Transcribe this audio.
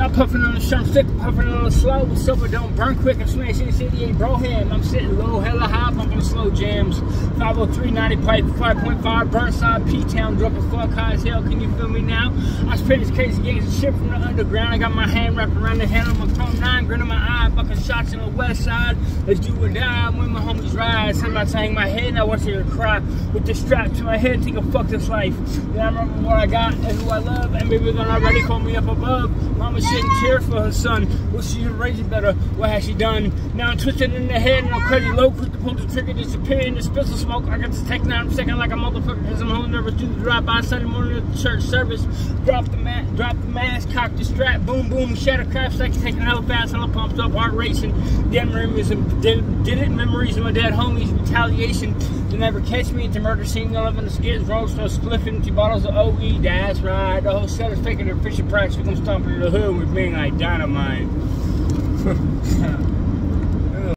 I'm puffing on the shrimp stick, puffing on the slow, silver don't burn quick and smash in 88 Broham. I'm sitting low, hella high, pumping slow jams. 503, 90 pipe, 5.5, Burnside, P-Town, drunk as fuck, high as hell, can you feel me now? I spit this crazy gigs and shit from the underground. I got my hand wrapped around the handle of my Chrome 9, grin in my eye, bucking shots on the west side. Let's do or die when my homies ride. Sometimes I hang my head and I want you to cry with the strap to my head, think of fuck this life. Then I remember what I got and who I love, and maybe they're not ready, call me up above. Mama shedding tears for her son. Will she raise it better? What has she done? Now I'm twisted in the head and I'm crazy low. Quick to pull the trigger, disappear in the spill of smoke. I got to take 9 seconds like a motherfucker because I'm home nervous. Do the drive-by Sunday morning at the church service. Drop the mask, cock the strap, boom, boom, shatter craft, second taking hella fast, hella pumped up, heart racing. Dead memories of my dead homies, retaliation. You'll never catch me at the murder scene. They'll live in the skids, rolls, no spliffing, 2 bottles of OE, that's right. The whole set is faking their fishing practice. We come stomping in the hood with being like dynamite.